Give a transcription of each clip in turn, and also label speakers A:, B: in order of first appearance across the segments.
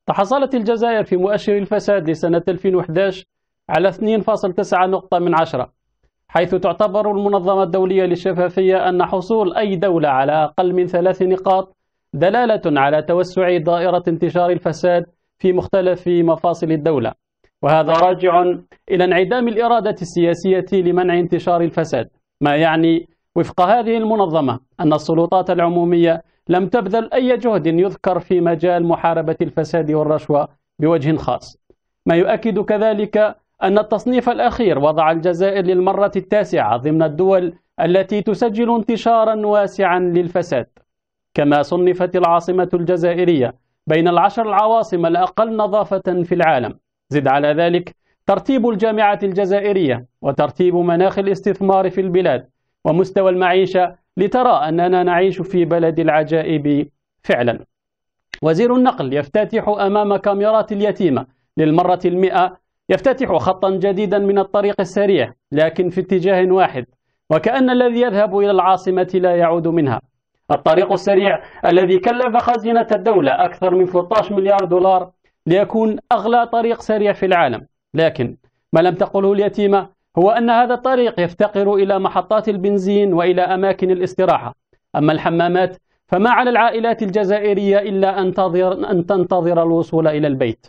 A: تحصلت الجزائر في مؤشر الفساد لسنة 2011 على 2.9 نقطة من 10، حيث تعتبر المنظمة الدولية للشفافية أن حصول أي دولة على أقل من 3 نقاط دلالة على توسع دائرة انتشار الفساد في مختلف مفاصل الدولة، وهذا راجع إلى انعدام الإرادة السياسية لمنع انتشار الفساد، ما يعني وفق هذه المنظمة أن السلطات العمومية لم تبذل أي جهد يذكر في مجال محاربة الفساد والرشوة بوجه خاص، ما يؤكد كذلك أن التصنيف الأخير وضع الجزائر للمرة التاسعة ضمن الدول التي تسجل انتشارا واسعا للفساد. كما صنفت العاصمة الجزائرية بين ال10 العواصم الأقل نظافة في العالم. زد على ذلك ترتيب الجامعة الجزائرية وترتيب مناخ الاستثمار في البلاد ومستوى المعيشة، لترى أننا نعيش في بلد العجائب فعلا. وزير النقل يفتتح أمام كاميرات اليتيمة للمرة 100 يفتتح خطا جديدا من الطريق السريع، لكن في اتجاه واحد، وكأن الذي يذهب إلى العاصمة لا يعود منها. الطريق السريع الذي كلف خزينة الدولة أكثر من 13 مليار دولار ليكون أغلى طريق سريع في العالم، لكن ما لم تقله اليتيمة هو أن هذا الطريق يفتقر إلى محطات البنزين وإلى أماكن الاستراحة. أما الحمامات فما على العائلات الجزائرية إلا أن تنتظر الوصول إلى البيت.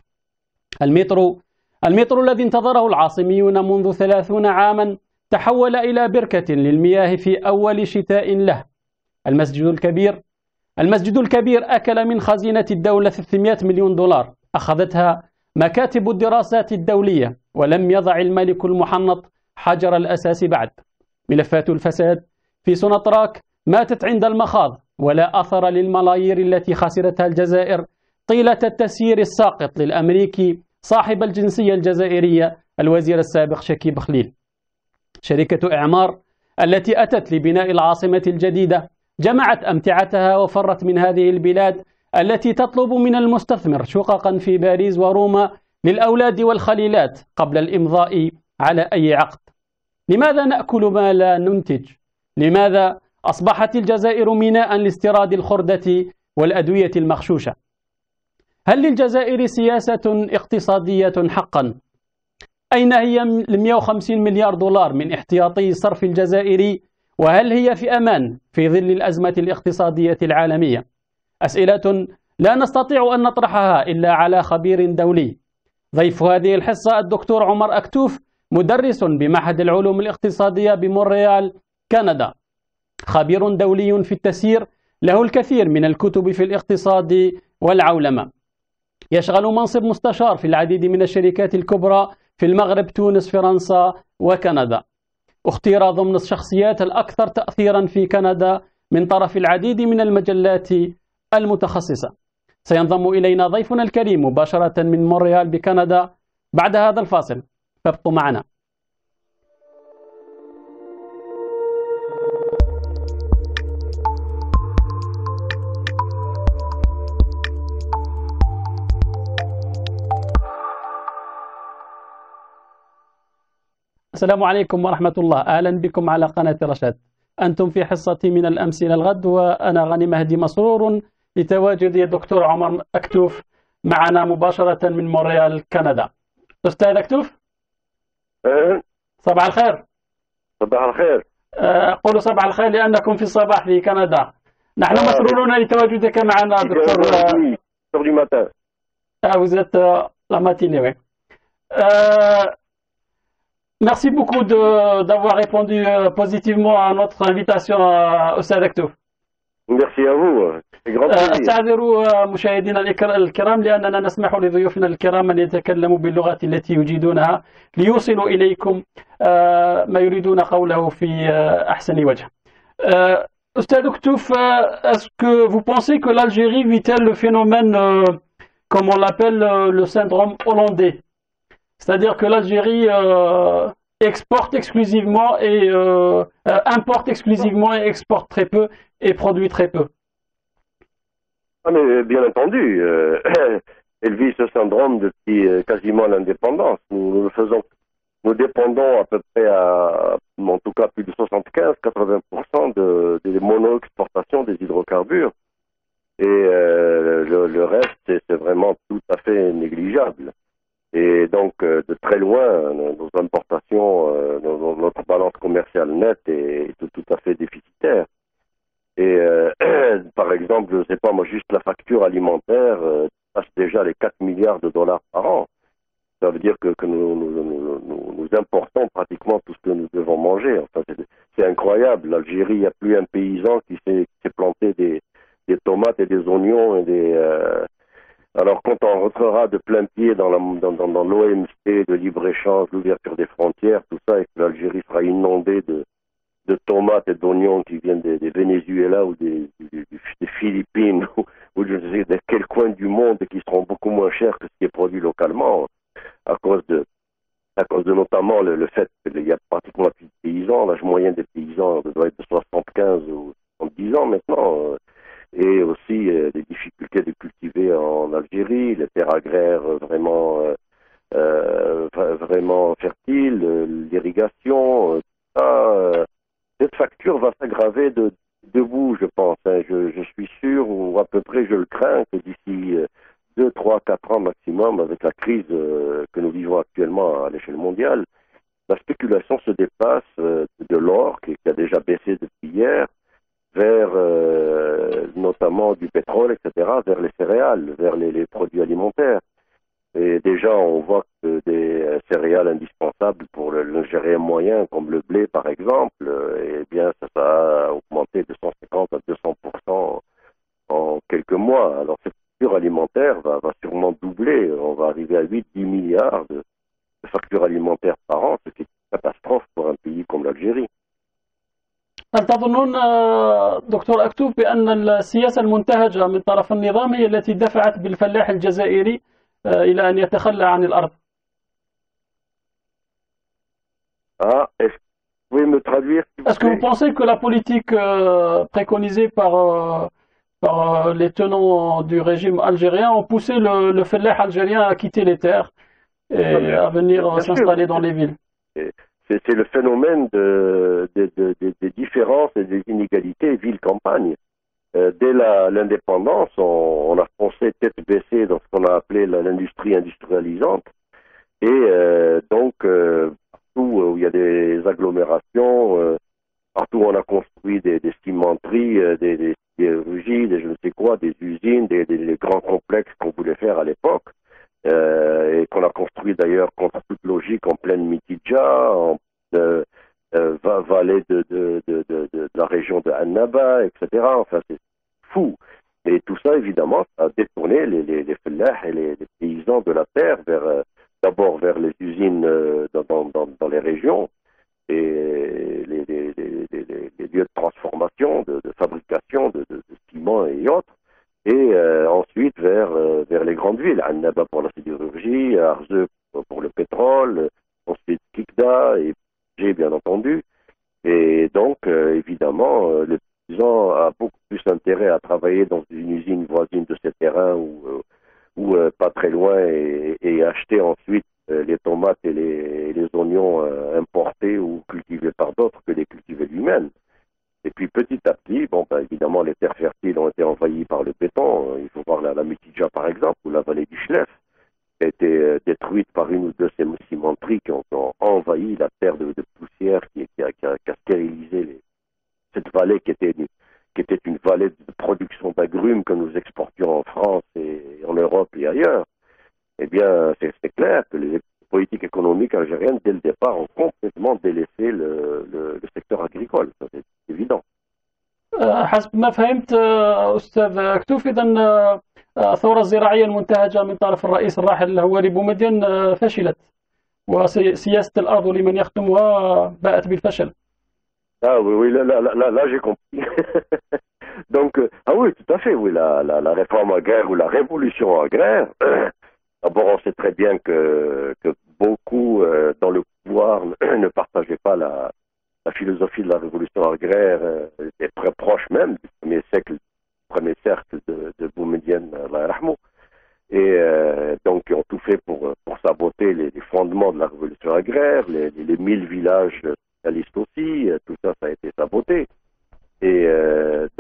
A: المترو الذي انتظره العاصميون منذ 30 عاما تحول إلى بركة للمياه في أول شتاء له. المسجد الكبير أكل من خزينة الدولة 300 مليون دولار أخذتها مكاتب الدراسات الدولية، ولم يضع الملك المحنط حجر الأساس بعد. ملفات الفساد في سونطراك ماتت عند المخاض، ولا أثر للملايير التي خسرتها الجزائر طيلة التسيير الساقط للأمريكي صاحب الجنسية الجزائرية الوزير السابق شكيب خليل. شركة إعمار التي أتت لبناء العاصمة الجديدة جمعت أمتعتها وفرت من هذه البلاد التي تطلب من المستثمر شققا في باريس وروما للأولاد والخليلات قبل الإمضاء على أي عقد. لماذا نأكل ما لا ننتج؟ لماذا أصبحت الجزائر ميناء لاستيراد الخردة والأدوية المغشوشة؟ هل للجزائر سياسة اقتصادية حقا؟ أين هي 150 مليار دولار من احتياطي الصرف الجزائري؟ وهل هي في أمان في ظل الأزمة الاقتصادية العالمية؟ أسئلة لا نستطيع أن نطرحها إلا على خبير دولي. ضيف هذه الحصة الدكتور عمر أكتوف، مدرس بمعهد العلوم الاقتصادية بمونريال كندا، خبير دولي في التسيير، له الكثير من الكتب في الاقتصاد والعولمة. يشغل منصب مستشار في العديد من الشركات الكبرى في المغرب، تونس، فرنسا وكندا. اختير ضمن الشخصيات الأكثر تأثيرا في كندا من طرف العديد من المجلات المتخصصة. سينضم إلينا ضيفنا الكريم مباشرة من مونريال بكندا بعد هذا الفاصل، فابقوا معنا. السلام عليكم ورحمة الله، أهلا بكم على قناة رشاد. أنتم في حصتي من الأمس إلى الغد، وأنا غني مهدي مسرور لتواجد الدكتور عمر أكتوف معنا مباشرة من مونريال كندا. أستاذ أكتوف، صباح الخير.
B: صباح الخير.
A: أقول صباح الخير لأنكم في الصباح في كندا. نحن مسرورون لتواجدك معنا دكتور. Vous êtes la matinée, oui. Merci beaucoup d'avoir répondu positivement à notre invitation, أستاذ أكتوف.
B: Merci à vous.
A: أستعذر مشاهدينا الكرام لأننا نسمح لضيوفنا الكرام أن يتكلموا باللغة التي يجيدونها ليوصلوا إليكم ما يريدون قوله في أحسن وجه. أستاذ أكتوف, est-ce que vous pensez que l'Algérie vit-elle le phénomène, comme on l'appelle, le syndrome hollandais? C'est-à-dire que l'Algérie exporte exclusivement et importe exclusivement et exporte très peu et produit très peu.
B: Ah mais bien entendu, elle vit ce syndrome depuis quasiment l'indépendance. Nous dépendons à peu près en tout cas plus de 75-80% des mono-exportations des hydrocarbures. Et le reste, c'est vraiment tout à fait négligeable. Et donc, de très loin, nos importations, notre balance commerciale nette est tout à fait déficitaire. Et par exemple, je ne sais pas, moi, juste la facture alimentaire passe déjà les 4 milliards de dollars par an. Ça veut dire que nous importons pratiquement tout ce que nous devons manger. Enfin, c'est incroyable. L'Algérie, il n'y a plus un paysan qui s'est planté des tomates et des oignons et alors quand on rentrera de plein pied dans l'OMC, de libre-échange, l'ouverture des frontières, tout ça, et que l'Algérie sera inondée de tomates et d'oignons qui viennent des Venezuela ou des Philippines ou je ne sais de quel coin du monde et qui seront beaucoup moins chers que ce qui est produit localement à cause de notamment le fait qu'il y a pratiquement plus de paysans. L'âge moyen des paysans doit être de 75 ou 70 ans maintenant. Et aussi des difficultés de cultiver en Algérie, les terres agraires vraiment fertiles, l'irrigation, tout ça. Cette facture va s'aggraver debout, je pense. Hein. Je suis sûr, ou à peu près je le crains, que d'ici 2, 3, 4 ans maximum, avec la crise que nous vivons actuellement à l'échelle mondiale, la spéculation se dépasse de l'or, qui a déjà baissé depuis hier, vers notamment du pétrole, etc., vers les céréales, vers les produits alimentaires. Et déjà, on voit que des céréales indispensables pour l'Algérien moyen, comme le blé par exemple, eh bien, ça a augmenté de 150 à 200% en quelques mois. Alors, cette facture alimentaire va sûrement doubler. On va arriver à 8-10 milliards de factures alimentaires par an, ce qui est une catastrophe pour un pays comme l'Algérie.
A: هل تظنون دكتور أكتوب بأن السياسة المنتهجة من طرف النظام هي التي دفعت بالفلاح الجزائري إلى أن يتخلى عن الأرض؟
B: Est-ce que vous pouvez me traduire?
A: Est-ce que vous pensez que la politique préconisée par les tenants du régime algérien ont poussé le fellah algérien à quitter les terres et à venir s'installer dans les villes?
B: C'est le phénomène des différences et des inégalités ville-campagne. Dès l'indépendance, on a foncé tête baissée dans ce qu'on a appelé l'industrie industrialisante. Et donc, partout où il y a des agglomérations, partout où on a construit des cimenteries, des sidérurgies, des je ne sais quoi, des usines, des grands complexes qu'on voulait faire à l'époque, et qu'on a construit d'ailleurs contre toute logique en pleine Mitidja, en vallée de la région de Annaba, etc. Enfin, c'est fou. Et tout ça, évidemment, a détourné les fellahs et les paysans de la terre d'abord vers les usines dans les régions et les lieux de transformation, de fabrication de ciment et autres. Et ensuite vers les grandes villes, Annaba pour la sidérurgie, Arzeu pour le pétrole, ensuite Kikda et J'ai bien entendu. Et donc, évidemment, le paysan a beaucoup plus intérêt à travailler dans une usine voisine de ces terrains ou pas très loin et acheter ensuite les tomates et les oignons importés ou cultivés par d'autres que les cultiver lui-même. Et puis petit à petit, évidemment, les terres fertiles ont été envahies par le béton. Il faut voir la Mitidja, par exemple, ou la vallée du Chlef, qui a été détruite par une ou deux cimenteries qui ont envahi la terre de poussière qui a stérilisé cette vallée qui était une vallée de production d'agrumes que nous exportions en France et en Europe et ailleurs. Eh bien, c'est clair que les politiques économiques algériennes, dès le départ, ont complètement délaissé le secteur agricole. Ça, c'est évident.
A: حسب ما فهمت أستاذ أكتوف، إذا الثورة الزراعية المنتهجة من طرف الرئيس الراحل هواري بومدين فشلت، وسياسة الأرض لمن يخدمها باءت بالفشل.
B: Ah oui, là j'ai compris. Donc, ah oui, tout à fait, oui, la réforme agraire ou la révolution agraire. D'abord, on sait très bien que beaucoup dans le pouvoir ne partageaient pas la philosophie de la révolution agraire, est très proche même du premier cercle de Boumedienne, Allah yarhamou. Et donc, ils ont tout fait pour saboter les fondements de la révolution agraire, les 1000 villages socialistes aussi, tout ça, ça a été saboté. Et donc,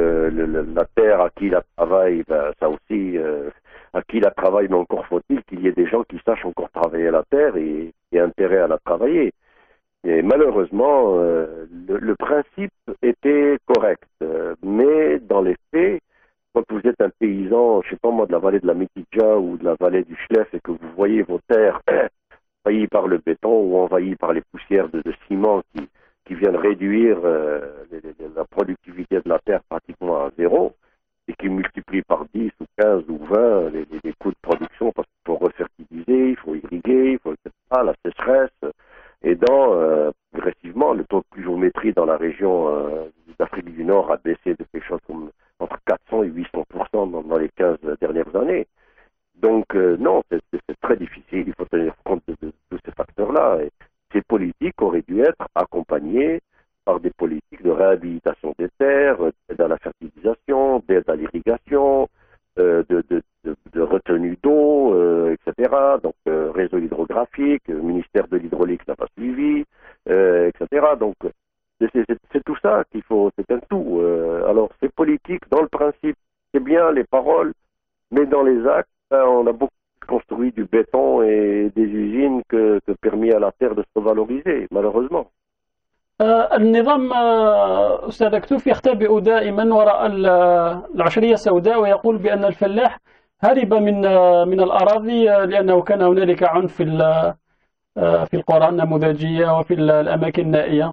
B: la terre à qui la travaille, ben, ça aussi, à qui la travaille, mais encore faut-il qu'il y ait des gens qui sachent encore travailler la terre et intérêt à la travailler. Et malheureusement, le principe était correct, mais dans les faits, quand vous êtes un paysan, je sais pas moi, de la vallée de la Mitidja ou de la vallée du Chlef et que vous voyez vos terres envahies par le béton ou envahies par les poussières de ciment qui viennent réduire la productivité de la terre pratiquement à zéro et qui multiplient par 10 ou 15 ou 20 les coûts de production parce qu'il faut refertiliser, il faut irriguer, il faut etc., la sécheresse, aidant progressivement le taux de pluviométrie dans la région d'Afrique du Nord a baissé de quelque chose comme entre 400 et 800% dans les 15 dernières années. Donc non, c'est très difficile, il faut tenir compte de tous ces facteurs-là. Et ces politiques auraient dû être accompagnées par des politiques de réhabilitation des terres, d'aide à la fertilisation, d'aide à l'irrigation, de retenue d'eau, etc. Donc réseau hydrographique, le ministère de l'hydraulique n'a pas suivi, etc. Donc c'est tout ça qu'il faut, c'est un tout. Alors c'est politique, dans le principe, c'est bien les paroles, mais dans les actes, on a beaucoup construit du béton et des usines que permis à la terre de se revaloriser, malheureusement.
A: النظام أستاذ أكتوف يختبئ دائما وراء العشرية السوداء ويقول بأن الفلاح هرب من الأراضي لأنه كان هنالك عنف في القرى النموذجية وفي الأماكن النائية.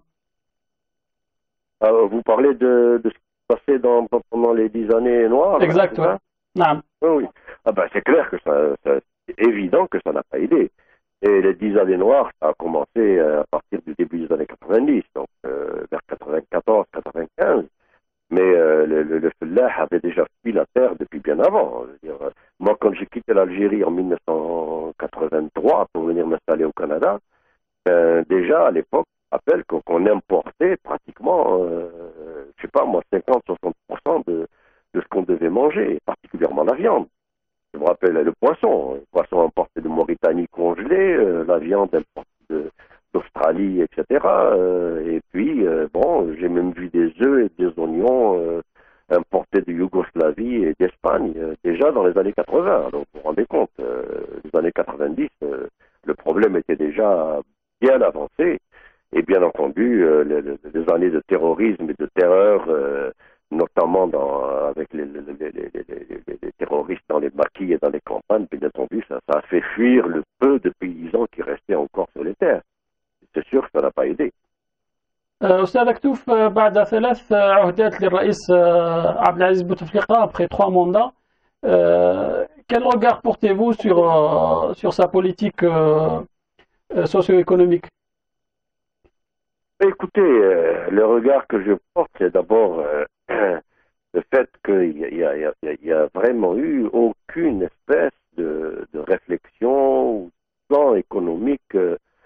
B: Vous parlez de ce qui s'est passé pendant les 10 années noires.
A: Exact, oui. نعم.
B: Oui. Ah ben, c'est clair que c'est évident que ça n'a pas aidé. Et les 10 années noires, ça a commencé à partir du début des années 90, donc vers 94, 95. Mais le Fellah avait déjà fui la terre depuis bien avant. Je veux dire, moi, quand j'ai quitté l'Algérie en 1983 pour venir m'installer au Canada, déjà à l'époque, je rappelle qu'on importait pratiquement, je sais pas moi, 50-60% de ce qu'on devait manger, particulièrement la viande. Je me rappelle le poisson importé de Mauritanie congelé, la viande importée d'Australie, etc. Et puis, bon, j'ai même vu des œufs et des oignons importés de Yougoslavie et d'Espagne, déjà dans les années 80. Donc, vous vous rendez compte, les années 90, le problème était déjà bien avancé. Et bien entendu, les années de terrorisme et de terreur, notamment avec les terroristes dans les maquis et dans les campagnes, bien entendu, ça a fait fuir le peu de paysans qui restaient encore sur les terres. C'est sûr que ça n'a pas aidé.
A: أستاذ أكتوف بعد 3 عهدات للرئيس عبد العزيز بوتفليقة après 3 mandats, quel regard portez-vous sur sa politique socio-économique?
B: Écoutez, le regard que je porte, c'est d'abord le fait qu'il y a vraiment eu aucune espèce de réflexion ou plan économique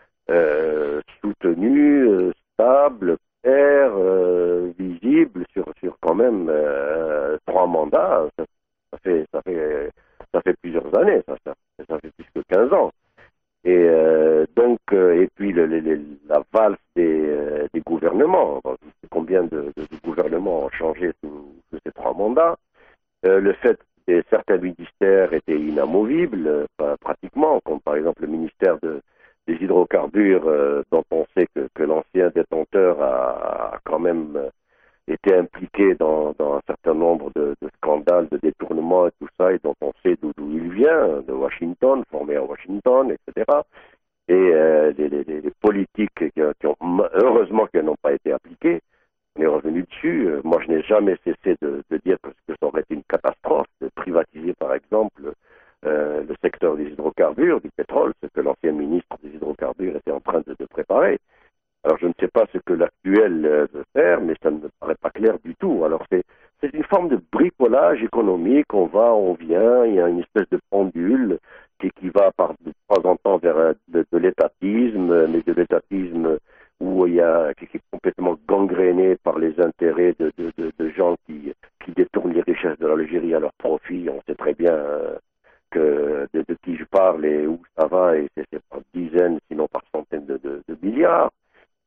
B: soutenu, stable, clair, visible sur quand même 3 mandats. Ça fait plusieurs années, ça fait plus que 15 ans. Et donc, et puis la valse des gouvernements. Combien de gouvernements ont changé sous ces 3 mandats. Le fait que certains ministères étaient inamovibles, pratiquement, comme par exemple le ministère des hydrocarbures, dont on sait que l'ancien détenteur a quand même été impliqué dans un certain nombre de scandales, de détournements et tout ça, et dont on sait d'où il vient, de Washington, formé à Washington, etc. Et les politiques heureusement qu'elles n'ont pas été appliquées, on est revenu dessus. Moi, je n'ai jamais cessé de dire que ça aurait été une catastrophe de privatiser, par exemple, le secteur des hydrocarbures, du pétrole, ce que l'ancien ministre des hydrocarbures était en train de préparer. Alors, je ne sais pas ce que l'actuel veut faire, mais ça ne me paraît pas clair du tout. Alors, c'est une forme de bricolage économique. On va, on vient, il y a une espèce de pendule qui va de temps en temps vers de l'étatisme, mais de l'étatisme où qui est complètement gangréné par les intérêts de gens qui détournent les richesses de l'Algérie à leur profit. On sait très bien de qui je parle et où ça va, et c'est par dizaines, sinon par centaines de milliards.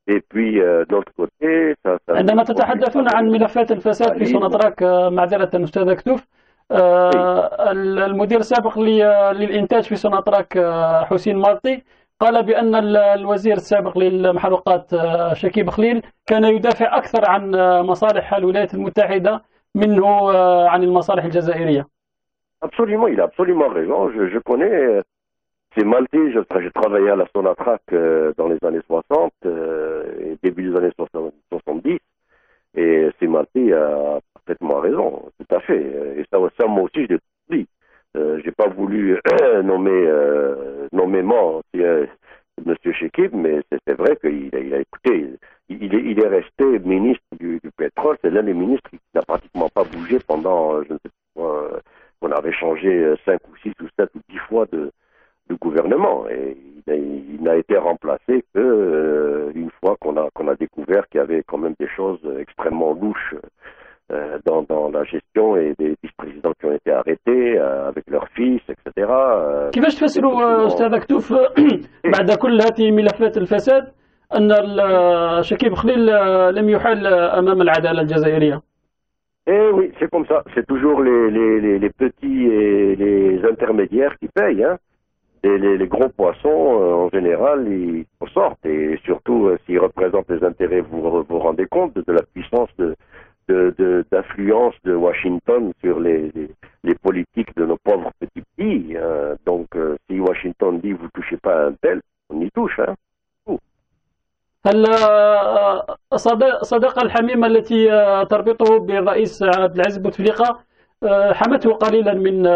B: Et puis, de l'autre côté, ça
A: عندما تتحدثون عن ملفات الفساد في سوناتراك معذرة أستاذ كتوف المدير السابق للإنتاج في سوناتراك حسين مارطي قال بأن الوزير السابق للمحروقات شكيب خليل كان يدافع أكثر عن مصالح الولايات المتحدة منه عن المصالح الجزائرية.
B: Absolument, il a absolument raison. Je connais ces Maltais. J'ai travaillé à la Sonatrach dans les années 60 et début des années 70. Et ces Maltais a parfaitement raison, tout à fait. Et ça moi aussi, je l'ai dit. J'ai pas voulu nommer nommément Monsieur Chekib, mais c'est vrai qu'il a écouté. Il est resté ministre du pétrole. C'est l'un des ministres qui n'a pratiquement pas bougé pendant, je ne sais pas, on avait changé 5 ou 6 ou 7 ou 10 fois de gouvernement. Et il n'a été remplacé que une fois qu'on a découvert qu'il y avait quand même des choses extrêmement louches dans la gestion et des vice-présidents qui ont été arrêtés avec leurs fils, etc.
A: كيفاش تفسروا أستاذ كتوف بعد كل هذه ملفات الفساد أن شكيب خليل لم يحال أمام العدالة الجزائرية؟
B: Eh oui, c'est comme ça. C'est toujours les petits et les intermédiaires qui payent. Hein. Les gros poissons, en général, ils en sortent. Et surtout, s'ils représentent les intérêts, vous vous rendez compte de la puissance d'influence de Washington sur les politiques de nos pauvres petits pays. Hein. Donc, si Washington dit vous touchez pas à un tel, on y touche. Hein.
A: هل الصداقة الحميمة التي تربطه بالرئيس عبد العزيز بوتفليقة حمته قليلا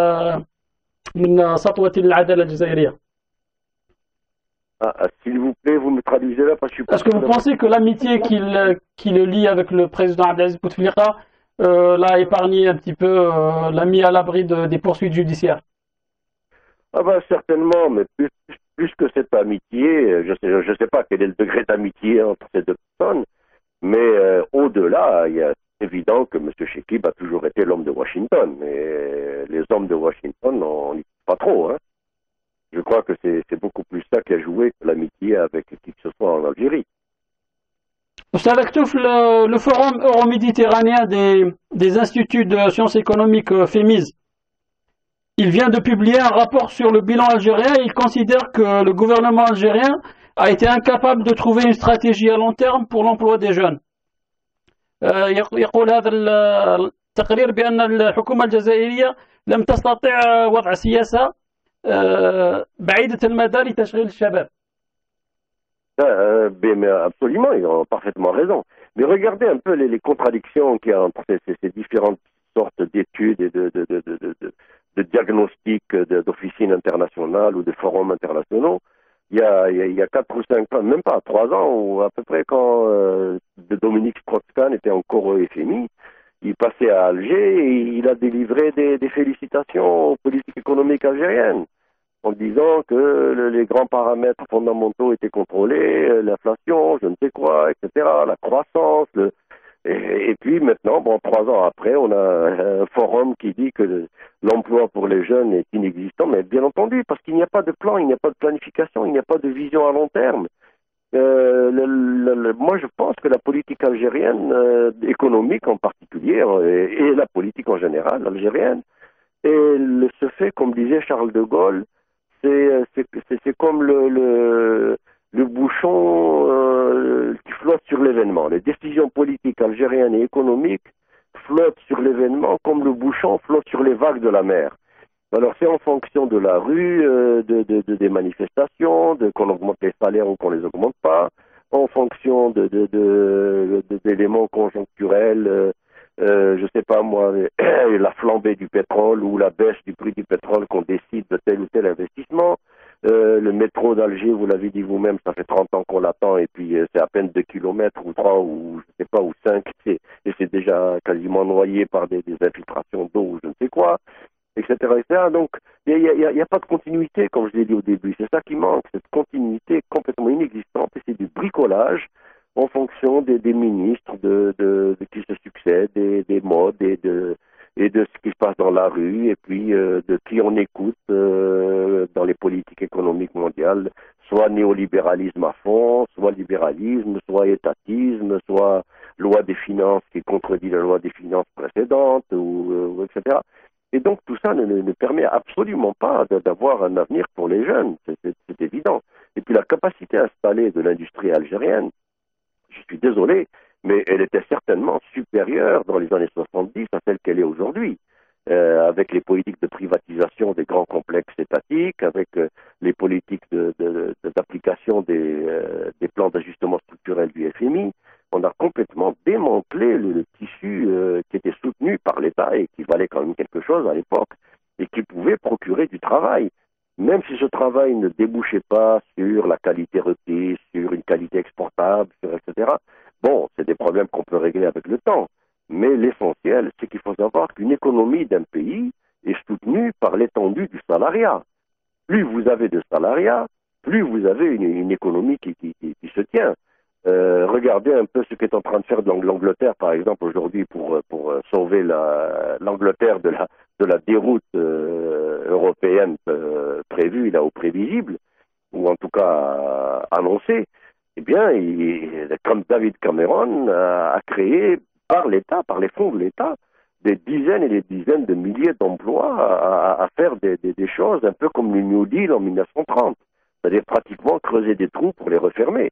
A: من سطوة العدالة الجزائرية؟
B: S'il vous plaît, vous me traduisez là parce que je suis pas.
A: Est-ce que vous pensez que l'amitié qui le lie avec le président Abdelaziz Bouteflika l'a épargné un petit peu, l'a mis à l'abri des poursuites judiciaires?
B: Ah ben certainement, mais plus que cette amitié, je sais pas quel est le degré d'amitié entre ces deux personnes, mais au-delà, il est évident que M. Chekib a toujours été l'homme de Washington, et les hommes de Washington, on n'y touche pas trop. Hein. Je crois que c'est beaucoup plus ça qui a joué que l'amitié avec qui que ce soit en Algérie.
A: Ustad Aktouf, le Forum euro-méditerranéen des instituts de sciences économiques FEMIS, il vient de publier un rapport sur le bilan algérien et il considère que le gouvernement algérien a été incapable de trouver une stratégie à long terme pour l'emploi des jeunes. يقول هذا التقرير بأن الحكومة الجزائرية لم تستطع وضع سياسة بعيدة المدى لتشغيل الشباب.
B: Mais absolument, ils ont parfaitement raison. Mais regardez un peu les contradictions qu'il y a entre ces différentes sortes d'études et de diagnostics d'officines internationales ou de forums internationaux. Il y a 4 ou 5 ans, même pas 3 ans, ou à peu près quand Dominique Strauss-Kahn était encore au FMI, il passait à Alger et il a délivré des félicitations aux politiques économiques algériennes, en disant que les grands paramètres fondamentaux étaient contrôlés, l'inflation, je ne sais quoi, etc., la croissance. Et puis maintenant, bon, 3 ans après, on a un forum qui dit que l'emploi pour les jeunes est inexistant, mais bien entendu, parce qu'il n'y a pas de plan, il n'y a pas de planification, il n'y a pas de vision à long terme. Moi, je pense que la politique algérienne, économique en particulier, et la politique en général algérienne, se fait, comme disait Charles de Gaulle, c'est comme le bouchon qui flotte sur l'événement. Les décisions politiques algériennes et économiques flottent sur l'événement comme le bouchon flotte sur les vagues de la mer. Alors c'est en fonction de la rue, des manifestations, qu'on augmente les salaires ou qu'on les augmente pas, en fonction d'éléments conjoncturels, je sais pas moi, la flambée du pétrole ou la baisse du prix du pétrole qu'on décide de tel ou tel investissement. Le métro d'Alger, vous l'avez dit vous-même, ça fait 30 ans qu'on l'attend et puis c'est à peine 2 kilomètres ou 3 ou je sais pas, ou 5 et c'est déjà quasiment noyé par des infiltrations d'eau ou je ne sais quoi, etc. etc. Donc il n'y a pas de continuité, comme je l'ai dit au début. C'est ça qui manque, cette continuité complètement inexistante et c'est du bricolage en fonction des ministres qui se succèdent, des modes et de ce qui se passe dans la rue et puis de qui on écoute dans les politiques économiques mondiales, soit néolibéralisme à fond, soit libéralisme, soit étatisme, soit loi des finances qui contredit la loi des finances précédente, etc. Et donc tout ça ne permet absolument pas d'avoir un avenir pour les jeunes, c'est évident. Et puis la capacité installée de l'industrie algérienne, je suis désolé, mais elle était certainement supérieure dans les années 70 à celle qu'elle est aujourd'hui. Avec les politiques de privatisation des grands complexes étatiques, avec les politiques d'application des plans d'ajustement structurel du FMI, on a complètement démantelé le tissu qui était soutenu par l'État et qui valait quand même quelque chose à l'époque et qui pouvait procurer du travail. Même si ce travail ne débouchait pas sur la qualité requise, sur une qualité exportable, etc. Bon, c'est des problèmes qu'on peut régler avec le temps. Mais l'essentiel, c'est qu'il faut savoir qu'une économie d'un pays est soutenue par l'étendue du salariat. Plus vous avez de salariat, plus vous avez une économie qui se tient. Regardez un peu ce qu'est en train de faire l'Angleterre, par exemple, aujourd'hui, pour sauver l'Angleterre de la déroute européenne prévue, là, ou prévisible, ou en tout cas annoncée. Eh bien, comme David Cameron a créé par l'État, par les fonds de l'État, des dizaines et des dizaines de milliers d'emplois à faire des choses un peu comme le New Deal en 1930, c'est-à-dire pratiquement creuser des trous pour les refermer.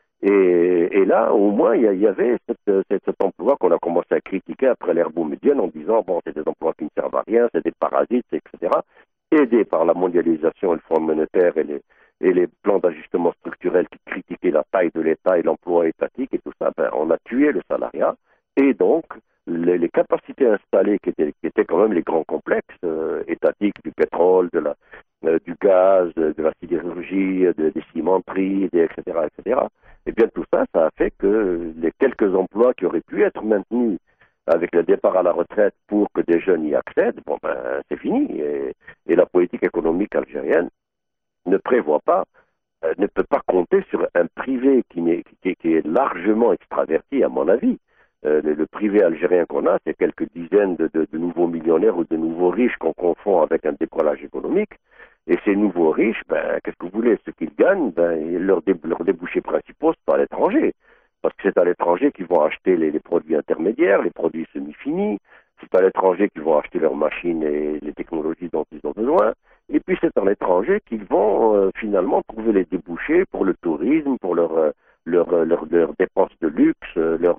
B: Et là, au moins, il y avait cet emploi qu'on a commencé à critiquer après l'ère boumedienne en disant, bon, c'est des emplois qui ne servent à rien, c'est des parasites, etc. Aidés par la mondialisation et le Fonds monétaire et les plans d'ajustement structurel qui critiquaient la taille de l'État et l'emploi étatique et tout ça, ben, on a tué le salariat. Et donc, les capacités installées qui étaient quand même les grands complexes étatiques du pétrole, du gaz, de la sidérurgie, des cimenteries, etc., etc., et bien tout ça, ça a fait que les quelques emplois qui auraient pu être maintenus avec le départ à la retraite pour que des jeunes y accèdent, bon ben c'est fini. Et la politique économique algérienne ne prévoit pas, ne peut pas compter sur un privé qui est largement extraverti, à mon avis. Le privé algérien qu'on a, c'est quelques dizaines de nouveaux millionnaires ou de nouveaux riches qu'on confond avec un décollage économique. Et ces nouveaux riches, ben, qu'est-ce que vous voulez? Ce qu'ils gagnent, ben, leurs débouchés principaux, c'est à l'étranger. Parce que c'est à l'étranger qu'ils vont acheter les produits intermédiaires, les produits semi-finis. C'est à l'étranger qu'ils vont acheter leurs machines et les technologies dont ils ont besoin. Et puis c'est à l'étranger qu'ils vont finalement trouver les débouchés pour le tourisme, pour leurs dépenses de luxe,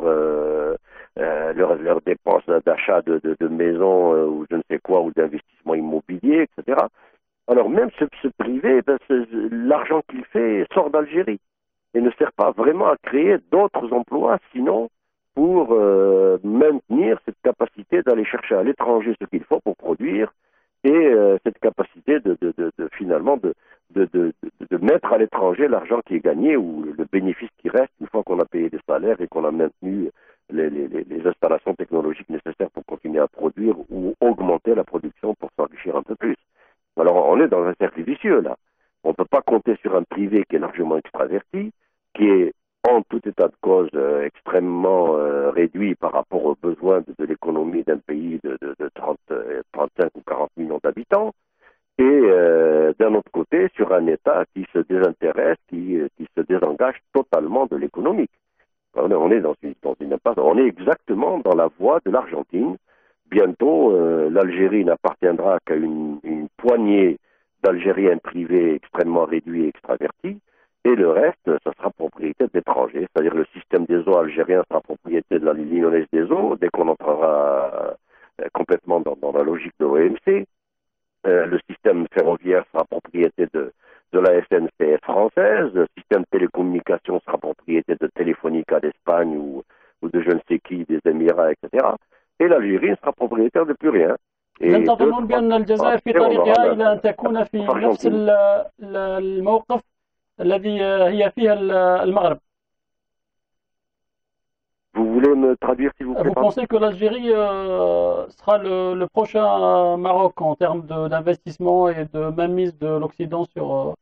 B: leurs dépenses d'achat de maisons ou je ne sais quoi, ou d'investissement immobilier, etc. Alors même ce privé, ben, l'argent qu'il fait sort d'Algérie et ne sert pas vraiment à créer d'autres emplois, sinon pour maintenir cette capacité d'aller chercher à l'étranger ce qu'il faut pour produire et cette capacité finalement de mettre à l'étranger l'argent qui est gagné ou le bénéfice qui reste une fois qu'on a payé des salaires et qu'on a maintenu les installations technologiques nécessaires pour continuer à produire ou augmenter la production pour s'enrichir un peu plus. Alors on est dans un cercle vicieux là. On ne peut pas compter sur un privé qui est largement extraverti, qui est en tout état de cause extrêmement réduit par rapport aux besoins de l'économie d'un pays de 35 ou 40 millions d'habitants, et d'un autre côté sur un État qui se désintéresse, qui se désengage totalement de l'économique. On est dans une impasse, on est exactement dans la voie de l'Argentine. Bientôt, l'Algérie n'appartiendra qu'à une poignée d'Algériens privés extrêmement réduits et extravertis, et le reste, ça sera propriété d'étrangers. C'est-à-dire le système des eaux algérien sera propriété de la Lyonnaise des eaux, dès qu'on entrera complètement dans la logique de l'OMC. Le système ferroviaire sera propriété de la SNCF française, le système de télécommunication sera propriété de Telefónica d'Espagne ou de je ne sais qui, des Émirats, etc. Et l'Algérie ne sera propriétaire de plus rien.
A: هل تظنون بأن الجزائر في طريقها إلى أن تكون في نفس الموقف الذي هي فيها المغرب؟
B: Vous voulez me traduire s'il vous plaît?
A: Vous pensez que l'Algérie sera le prochain Maroc en termes d'investissement et de mainmise de l'Occident sur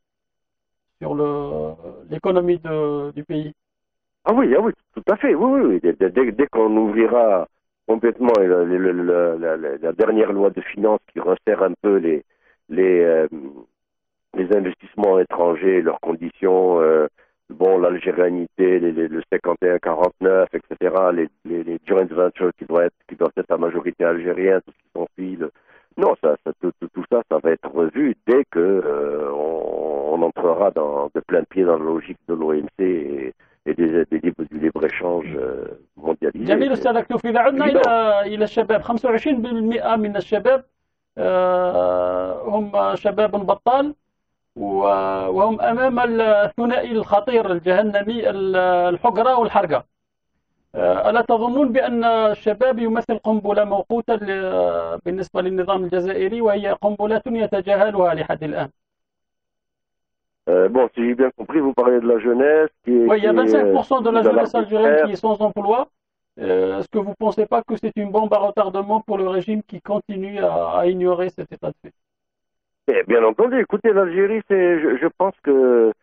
A: l'économie du pays?
B: Ah oui, tout à fait, oui. Dès qu'on ouvrira complètement la dernière loi de finances qui resserre un peu les investissements étrangers, leurs conditions, bon, l'algérianité, le 51-49, etc., les joint ventures qui doivent être à majorité algérienne, tout ce qui s'ensuit. Non, tout ça, ça va être revu dès que on entrera de plein pied dans la logique de l'OMC et du libre-échange mondialisé.
A: جميل أستاذ أكتوف. إذا عدنا إلى الشباب، 25% من الشباب هم شباب بطال، وهم أمام الثنائي الخطير الجهنمي، الحقرة والحرقة. ألا تظنون بأن الشباب يمثل قنبلة موقوتة بالنسبة للنظام الجزائري، وهي قنبلة يتجاهلها لحد الآن؟
B: Bon, si j'ai bien compris, vous parlez de la jeunesse.
A: Oui, il y a 25% de la jeunesse algérienne qui est sans emploi. Est-ce que vous ne pensez pas que c'est une bombe à retardement pour le régime qui continue à ignorer cet état de fait?
B: Bien entendu, écoutez, l'Algérie, je pense que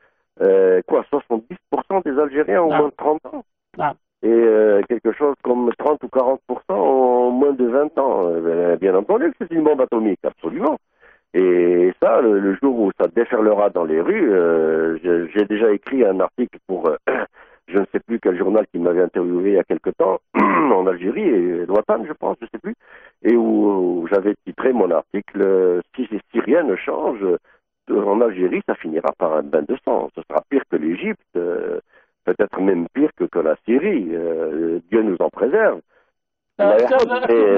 B: 70% des Algériens ont moins de 30 ans. Et quelque chose comme 30 ou 40% ont moins de 20 ans. Bien entendu que c'est une bombe atomique, absolument. Et ça, le jour où ça déferlera dans les rues, j'ai déjà écrit un article pour je ne sais plus quel journal qui m'avait interviewé il y a quelque temps en Algérie, et Ouattane, je pense, je ne sais plus, et où j'avais titré mon article si rien ne change en Algérie, ça finira par un bain de sang. Ce sera pire que l'Égypte, peut-être même pire que la Syrie. Dieu nous en préserve.
A: أستاذ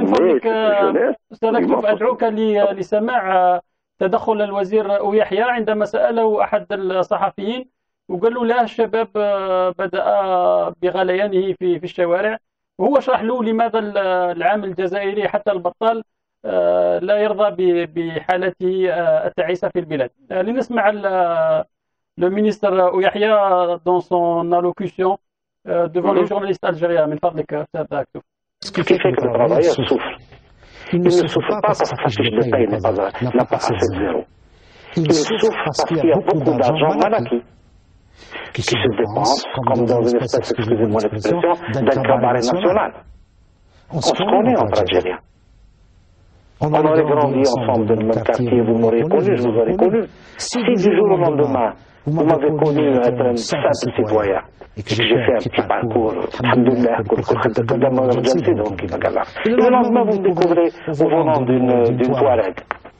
A: أكتوف، أدعوك لسماع تدخل الوزير أويحيى عندما سأله أحد الصحفيين وقال له لا، الشباب بدأ بغليانه في الشوارع، وهو شرح له لماذا العام الجزائري حتى البطال لا يرضى بحالته التعيسة في البلاد. لنسمع le ministre أويحيى dans son allocution devant les journalistes algériens. من فضلك أستاذ أكتوف.
C: Ce qui fait que le travailleur souffre. Il ne souffre pas parce que sa fiche de paye n'a pas assez de zéro. Il souffre parce qu'il y a beaucoup d'argent mal acquis qui se dépense comme dans une espèce, excusez-moi l'expression, d'un cabaret national. On se connaît entre Algériens. On aurait grandi ensemble dans le même quartier, vous m'aurez connu, je vous aurais connu. Si du jour au lendemain, vous m'avez connu être un simple citoyen, et que j'ai fait un petit parcours, alhamdoulilah, et le lendemain vous me découvrez au volant d'une Touareg.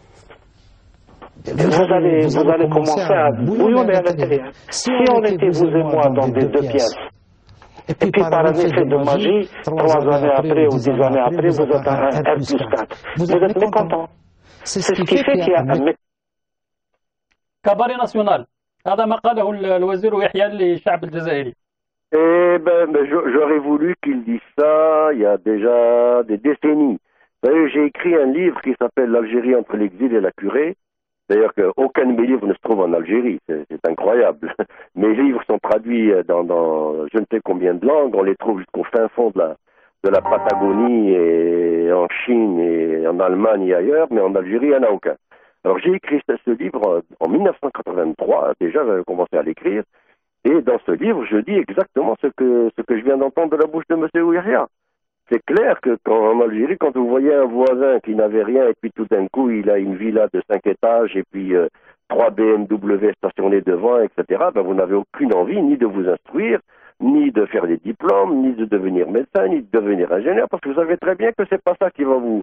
C: Vous allez commencer à bouillonner à l'intérieur. Si on était vous et moi dans des deux pièces, et puis par un effet de magie, 3 années après ou 10 années après, vous êtes un R+4. Vous êtes mécontent. C'est ce qui fait qu'il y a un
A: كباري ناسيونال. هذا ما قاله الوزير يحيى للشعب الجزائري.
B: Eh ben, j'aurais voulu qu'il dise ça il y a déjà des décennies. Vous savez, j'ai écrit un livre qui s'appelle L'Algérie entre l'exil et la curée. D'ailleurs, aucun de mes livres ne se trouve en Algérie. C'est incroyable. Mes livres sont traduits dans je ne sais combien de langues. On les trouve jusqu'au fin fond de la Patagonie, et en Chine et en Allemagne et ailleurs, mais en Algérie, il n'y en a aucun. Alors, j'ai écrit ce livre en 1983. Déjà, j'avais commencé à l'écrire. Et dans ce livre, je dis exactement ce que je viens d'entendre de la bouche de M. Ouiria. C'est clair que en Algérie, quand vous voyez un voisin qui n'avait rien et puis tout d'un coup, il a une villa de 5 étages et puis 3 BMW stationnés devant, etc., ben vous n'avez aucune envie ni de vous instruire, ni de faire des diplômes, ni de devenir médecin, ni de devenir ingénieur, parce que vous savez très bien que c'est pas ça qui va vous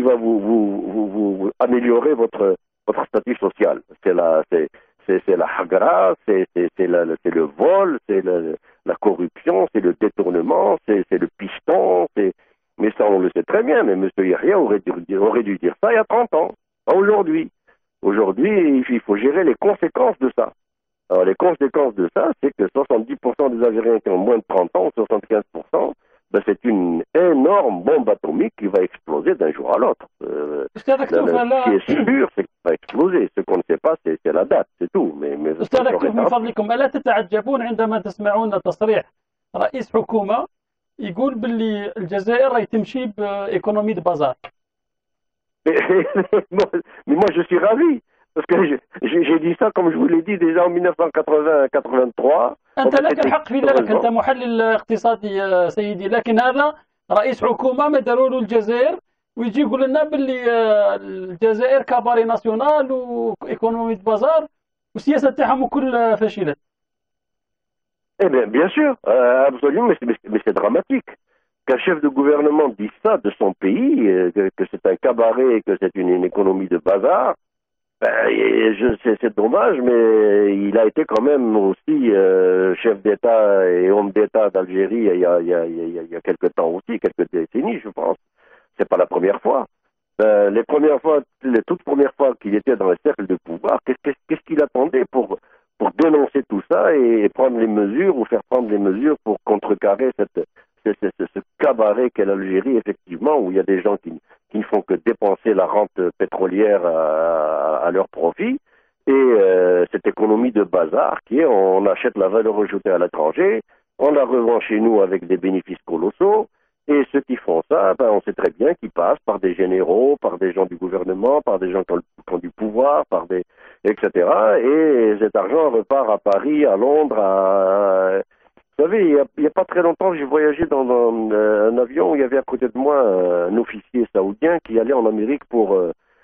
B: améliorer votre statut social. C'est la hagra, c'est le vol, c'est la corruption, c'est le détournement, c'est le piston, mais ça on le sait très bien, mais M. Yahya aurait dû dire ça il y a 30 ans, pas aujourd'hui. Aujourd'hui, il faut gérer les conséquences de ça. Alors les conséquences de ça, c'est que 70% des Algériens qui ont moins de 30 ans, 75%, ben c'est une énorme bombe atomique qui va exploser d'un jour à l'autre. Ce qui est sûr, c'est qu'il va exploser. Ce qu'on ne sait pas, c'est la date, c'est tout. Mais
A: أستاذ أكتوف، من فضلكم ألا تتعجبون عندما تسمعون تصريح رئيس حكومة يقول باللي الجزائر راهي تمشي بإيكونومي بازار؟
B: Mais moi je suis ravi. Parce que j'ai dit ça, comme je vous l'ai dit, déjà en 1983.
A: أنت لك الحق في ذلك، أنت محلل اقتصادي سيدي، لكن هذا رئيس حكومة ما داروا له الجزائر ويجي يقول لنا باللي الجزائر كباري ناسيونال وإيكونومي بازار والسياسة تاعهم كل فاشلة.
B: Eh bien sûr, absolument, mais c'est dramatique. Qu'un chef de gouvernement dise ça de son pays, que c'est un cabaret, que c'est une économie de bazar, c'est dommage, mais il a été quand même aussi chef d'État et homme d'État d'Algérie il y a quelques temps aussi, quelques décennies, je pense. C'est pas la première fois. Les toutes premières fois qu'il était dans le cercle de pouvoir, qu'est-ce qu'il attendait pour dénoncer tout ça et prendre les mesures ou faire prendre les mesures pour contrecarrer ce cabaret qu'est l'Algérie, effectivement, où il y a des gens qui ne font que dépenser la rente pétrolière à leur profit, et cette économie de bazar qui est on achète la valeur ajoutée à l'étranger, on la revend chez nous avec des bénéfices colossaux, et ceux qui font ça, on sait très bien qu'ils passent par des généraux, par des gens du gouvernement, par des gens qui ont du pouvoir, etc. Et cet argent repart à Paris, à Londres, vous savez, il y a pas très longtemps, j'ai voyagé dans un avion où il y avait à côté de moi un officier saoudien qui allait en Amérique pour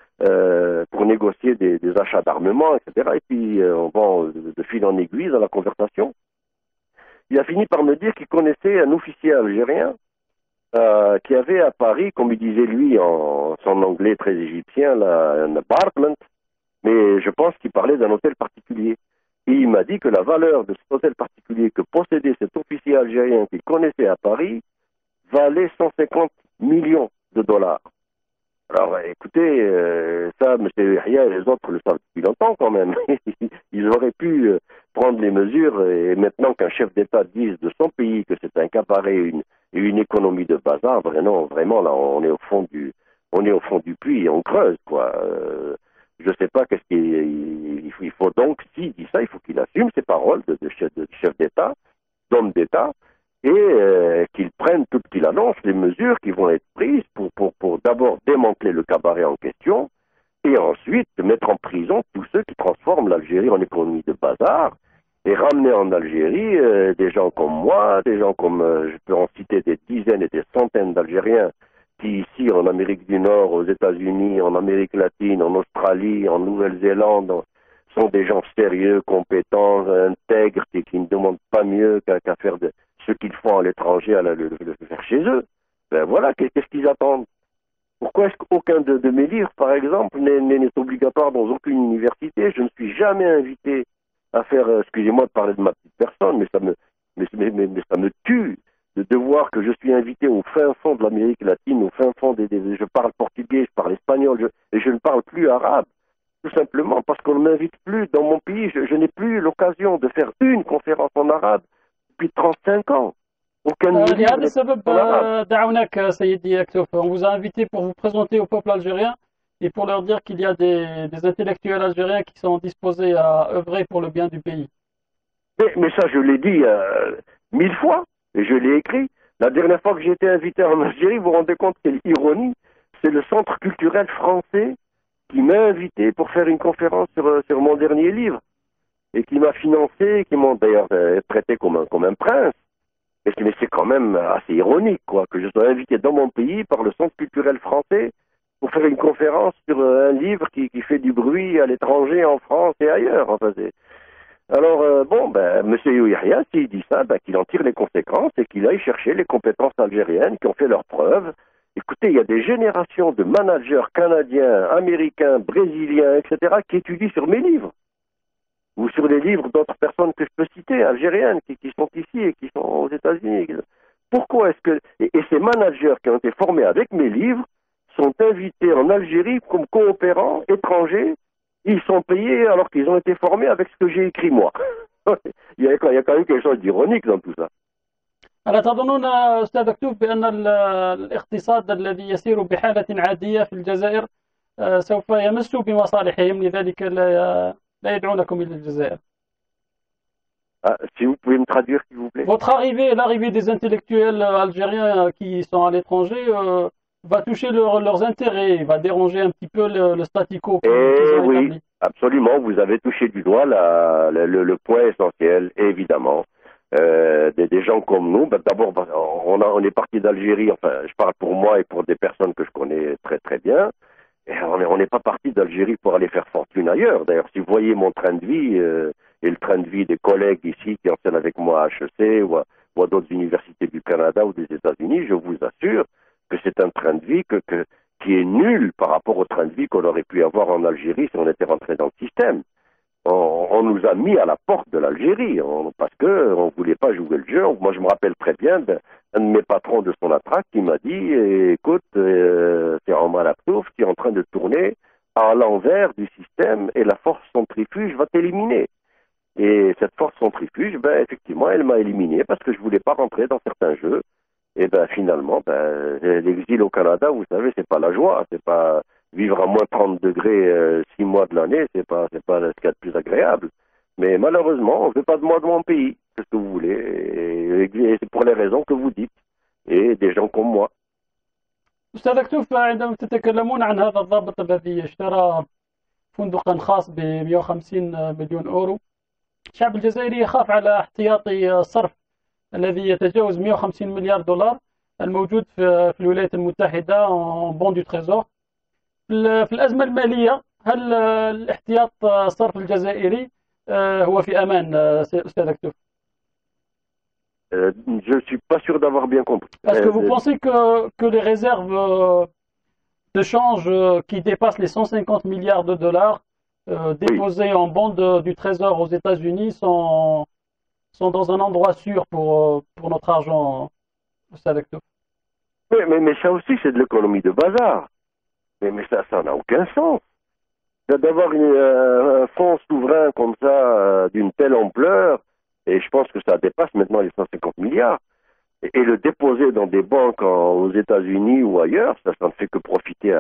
B: négocier des achats d'armement, etc. Et puis, de fil en aiguille dans la conversation, il a fini par me dire qu'il connaissait un officier algérien qui avait à Paris, comme il disait lui en son anglais très égyptien, là, un apartment, mais je pense qu'il parlait d'un hôtel particulier. Et il m'a dit que la valeur de cet hôtel particulier que possédait cet officier algérien qu'il connaissait à Paris valait 150 millions de dollars. Alors écoutez, ça, M. Yahya et les autres le savent depuis longtemps quand même. Ils auraient pu prendre les mesures, et maintenant qu'un chef d'État dise de son pays que c'est un cabaret, une économie de bazar, vraiment là, on est au fond du puits et on creuse, quoi. Je sais pas qu'est-ce qu'il faut donc, s'il dit ça, il faut qu'il assume ses paroles de chef d'État, d'homme d'État, et qu'il annonce les mesures qui vont être prises pour d'abord démanteler le cabaret en question, et ensuite mettre en prison tous ceux qui transforment l'Algérie en économie de bazar, et ramener en Algérie des gens comme moi, des gens comme, je peux en citer des dizaines et des centaines d'Algériens, qui ici, en Amérique du Nord, aux États-Unis, en Amérique latine, en Australie, en Nouvelle-Zélande, sont des gens sérieux, compétents, intègres, et qui ne demandent pas mieux qu'à faire ce qu'ils font à l'étranger, à le faire chez eux. Ben voilà, qu'est-ce qu'ils attendent? Pourquoi est-ce qu'aucun de mes livres, par exemple, n'est obligatoire dans aucune université? Je ne suis jamais invité à faire, excusez-moi de parler de ma petite personne, mais ça me tue de voir que je suis invité au fin fond de l'Amérique latine, au fin fond je parle portugais, je parle espagnol, et je ne parle plus arabe, tout simplement parce qu'on ne m'invite plus dans mon pays. Je n'ai plus l'occasion de faire une conférence en arabe depuis 35 ans.
A: لهذا السبب دعوناك سيدي أكتوف. On vous a invité pour vous présenter au peuple algérien et pour leur dire qu'il y a des intellectuels algériens qui sont disposés à œuvrer pour le bien du pays.
B: Mais ça, je l'ai dit 1000 fois. Et je l'ai écrit. La dernière fois que j'ai été invité en Algérie, vous vous rendez compte quelle ironie, c'est le Centre culturel français qui m'a invité pour faire une conférence sur mon dernier livre. Et qui m'a financé, qui m'ont d'ailleurs traité comme un prince. Mais c'est quand même assez ironique, quoi, que je sois invité dans mon pays par le Centre culturel français pour faire une conférence sur un livre qui fait du bruit à l'étranger, en France et ailleurs. Enfin, alors, M. Yahya, s'il dit ça, qu'il en tire les conséquences et qu'il aille chercher les compétences algériennes qui ont fait leurs preuves. Écoutez, il y a des générations de managers canadiens, américains, brésiliens, etc., qui étudient sur mes livres, ou sur les livres d'autres personnes que je peux citer, algériennes, qui sont ici et qui sont aux États-Unis. Pourquoi est-ce que... Et ces managers qui ont été formés avec mes livres sont invités en Algérie comme coopérants étrangers. Ils sont payés alors qu'ils ont été formés avec ce que j'ai écrit moi. il y a quand même quelque chose d'ironique dans tout ça.
A: ألا تظنون أستاذ أكتوف بأن الاقتصاد الذي يسير بحالة عادية في الجزائر سوف يمس بمصالحهم لذلك لا يدعونكم إلى الجزائر؟
B: Si vous pouvez me traduire, s'il vous plaît.
A: Votre arrivée, l'arrivée des intellectuels algériens qui sont à l'étranger va toucher leurs intérêts, va déranger un petit peu le statu quo.
B: Oui, absolument. Vous avez touché du doigt le point essentiel, évidemment. Des gens comme nous, d'abord, on est parti d'Algérie, enfin, je parle pour moi et pour des personnes que je connais très très bien, Et on n'est pas parti d'Algérie pour aller faire fortune ailleurs. D'ailleurs, si vous voyez mon train de vie et le train de vie des collègues ici qui enseignent avec moi à HEC ou à d'autres universités du Canada ou des États-Unis, je vous assure que c'est un train de vie qui est nul par rapport au train de vie qu'on aurait pu avoir en Algérie si on était rentré dans le système. On nous a mis à la porte de l'Algérie parce que on voulait pas jouer le jeu. Moi, je me rappelle très bien d'un de mes patrons de Sonatrach qui m'a dit écoute, c'est Omar Abtouf qui est en train de tourner à l'envers du système et la force centrifuge va t'éliminer. Et cette force centrifuge, ben, effectivement, elle m'a éliminé parce que je voulais pas rentrer dans certains jeux. Et ben, finalement, ben, l'exil au Canada, vous savez, c'est pas la joie, c'est pas vivre à moins 30 degrés 6 mois de l'année, c'est pas ce qu'il y a de plus agréable. Mais malheureusement, on ne veut pas de moi de mon pays. C'est ce que vous voulez. Et c'est pour les raisons que vous dites. Et des gens comme moi.
A: أستاذ أكتوف، عندما تتكلمون عن هذا الضابط الذي اشترى فندقا خاص ب 150 مليون أورو، الشعب الجزائري يخاف على احتياطي الصرف الذي يتجاوز 150 مليار دولار الموجود في الولايات المتحدة بون دو تريزور. في الأزمة المالية، هل الاحتياط الصرف الجزائري هو في أمان أستاذ أكتوف؟
B: Je ne suis pas sûr d'avoir bien compris.
A: Est-ce que vous pensez que les réserves de change qui dépassent les 150 milliards de dollars déposées en bons du Trésor aux États-Unis sont dans un endroit sûr pour notre argent, Ustad Aktouf?
B: Oui, mais ça aussi, c'est de l'économie de bazar. Mais ça n'a aucun sens. D'avoir un fonds souverain comme ça, d'une telle ampleur, et je pense que ça dépasse maintenant les 150 milliards, et le déposer dans des banques aux États-Unis ou ailleurs, ça ne fait que profiter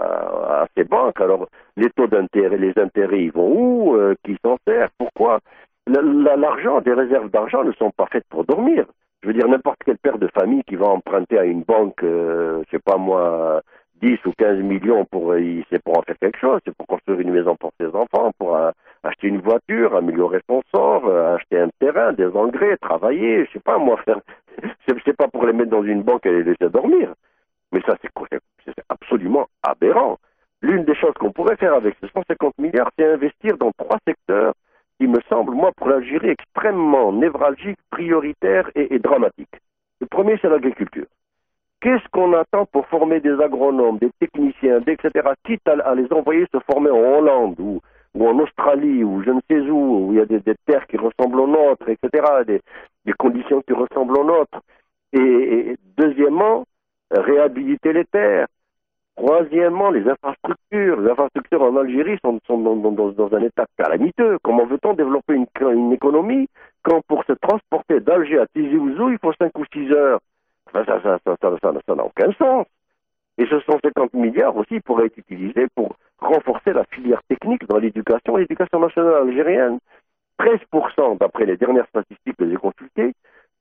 B: à ces banques. Alors, les taux d'intérêt, les intérêts, ils vont où? Qui s'en sert? Pourquoi? L'argent, des réserves d'argent ne sont pas faites pour dormir. Je veux dire, n'importe quel père de famille qui va emprunter à une banque, je sais pas moi, 10 ou 15 millions c'est pour en faire quelque chose, c'est pour construire une maison pour ses enfants, pour acheter une voiture, améliorer son sort, acheter un terrain, des engrais, travailler, je sais pas moi, faire, c'est pas pour les mettre dans une banque et les laisser dormir. Mais ça, c'est absolument aberrant. L'une des choses qu'on pourrait faire avec ces 150 milliards, c'est investir dans 3 secteurs qui me semblent, moi, pour l'Algérie, extrêmement névralgiques, prioritaires et dramatiques. Le premier, c'est l'agriculture. Qu'est-ce qu'on attend pour former des agronomes, des techniciens, etc., quitte à les envoyer se former en Hollande ou en Australie ou je ne sais où il y a des terres qui ressemblent aux nôtres, etc., des conditions qui ressemblent aux nôtres. Et deuxièmement, réhabiliter les terres. Troisièmement, les infrastructures. Les infrastructures en Algérie sont dans un état calamiteux. Comment veut-on développer une économie quand pour se transporter d'Alger à Tizi Ouzou, il faut 5 ou 6 heures? Enfin, ça n'a aucun sens. Et ce 150 milliards aussi pourraient être utilisés pour renforcer la filière technique dans l'éducation nationale algérienne. 13%, d'après les dernières statistiques que j'ai consultées,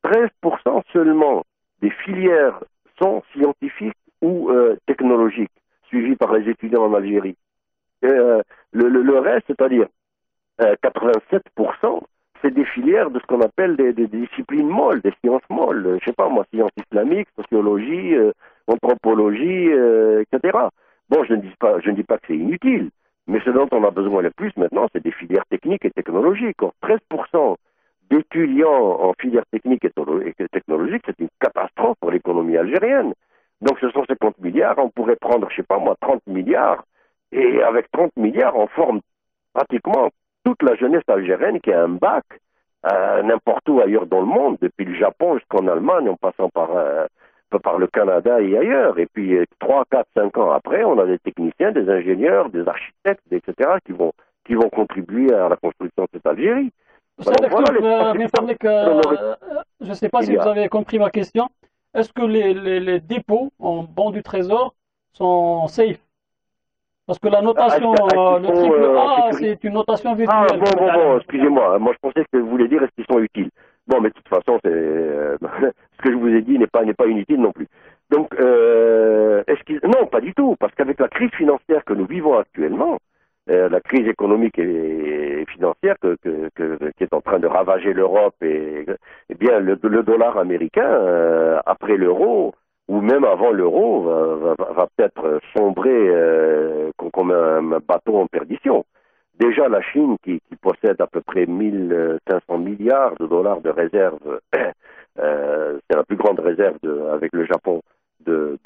B: 13% seulement des filières sont scientifiques ou technologiques, suivies par les étudiants en Algérie. Le reste, c'est-à-dire 87%, c'est des filières de ce qu'on appelle des disciplines molles, des sciences molles. Je sais pas moi, sciences islamiques, sociologie, anthropologie, etc. Bon, je ne dis pas que c'est inutile, mais ce dont on a besoin le plus maintenant, c'est des filières techniques et technologiques. Or, 13% d'étudiants en filières techniques et technologiques, c'est une catastrophe pour l'économie algérienne. Donc, ce sont 50 milliards, on pourrait prendre, je sais pas moi, 30 milliards, et avec 30 milliards, on forme pratiquement toute la jeunesse algérienne qui a un bac, n'importe où ailleurs dans le monde, depuis le Japon jusqu'en Allemagne, en passant par le Canada et ailleurs. Et puis 3, 4, 5 ans après, on a des techniciens, des ingénieurs, des architectes, etc. qui vont contribuer à la construction de cette Algérie.
A: Je ne sais pas si vous avez compris ma question. Est-ce que les dépôts en bons du Trésor sont safe? Parce que la notation, le triple A, c'est une notation virtuelle.
B: Bon, excusez-moi. Moi, je pensais que vous voulez dire est-ce qu'ils sont utiles. Bon, mais de toute façon, ce que je vous ai dit n'est pas inutile non plus. Donc, non, pas du tout, parce qu'avec la crise financière que nous vivons actuellement, la crise économique et financière qui est en train de ravager l'Europe, et bien le dollar américain, après l'euro, ou même avant l'euro, va peut-être sombrer comme un bateau en perdition. Déjà, la Chine, qui possède à peu près 1500 milliards de dollars de réserves, c'est la plus grande réserve avec le Japon de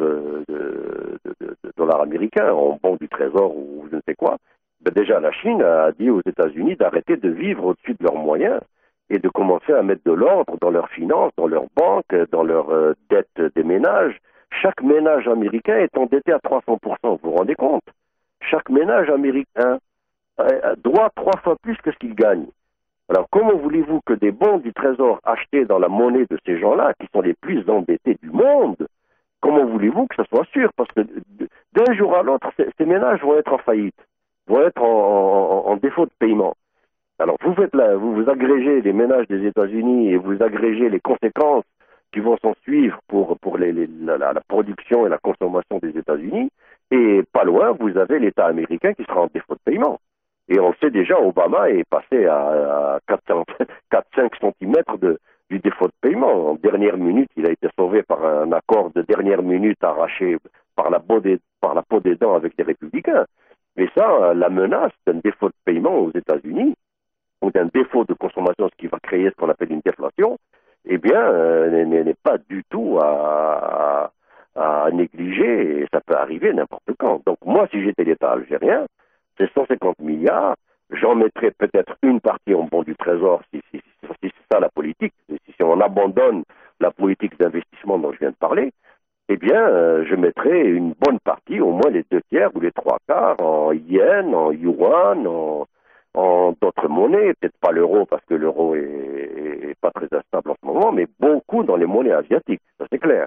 B: dollars américains en bons du trésor ou je ne sais quoi. Ben déjà, la Chine a dit aux États-Unis d'arrêter de vivre au-dessus de leurs moyens et de commencer à mettre de l'ordre dans leurs finances, dans leurs banques, dans leurs dettes des ménages. Chaque ménage américain est endetté à 300%, vous vous rendez compte? Chaque ménage américain doit 3 fois plus que ce qu'il gagne. Alors, comment voulez-vous que des bons du Trésor achetés dans la monnaie de ces gens-là, qui sont les plus endettés du monde, comment voulez-vous que ce soit sûr? Parce que d'un jour à l'autre, ces ménages vont être en faillite, vont être en défaut de paiement. Alors, vous agrégez les ménages des États-Unis et vous agrégez les conséquences qui vont s'en suivre pour la production et la consommation des États-Unis, et pas loin, vous avez l'État américain qui sera en défaut de paiement. Et on sait déjà, Obama est passé à 4-5 cm du défaut de paiement. En dernière minute, il a été sauvé par un accord de dernière minute arraché par la peau des dents avec les républicains. Mais ça, la menace d'un défaut de paiement aux États-Unis, ou d'un défaut de consommation, ce qui va créer ce qu'on appelle une déflation, eh bien, n'est pas du tout à négliger, et ça peut arriver n'importe quand. Donc moi, si j'étais l'État algérien, ces 150 milliards, j'en mettrais peut-être une partie en bons du trésor, si c'est ça la politique, si on abandonne la politique d'investissement dont je viens de parler, eh bien, je mettrais une bonne partie, au moins les 2/3 ou les 3/4, en yens, en yuan, en d'autres monnaies, peut-être pas l'euro parce que l'euro est pas très instable en ce moment, mais beaucoup dans les monnaies asiatiques, ça c'est clair.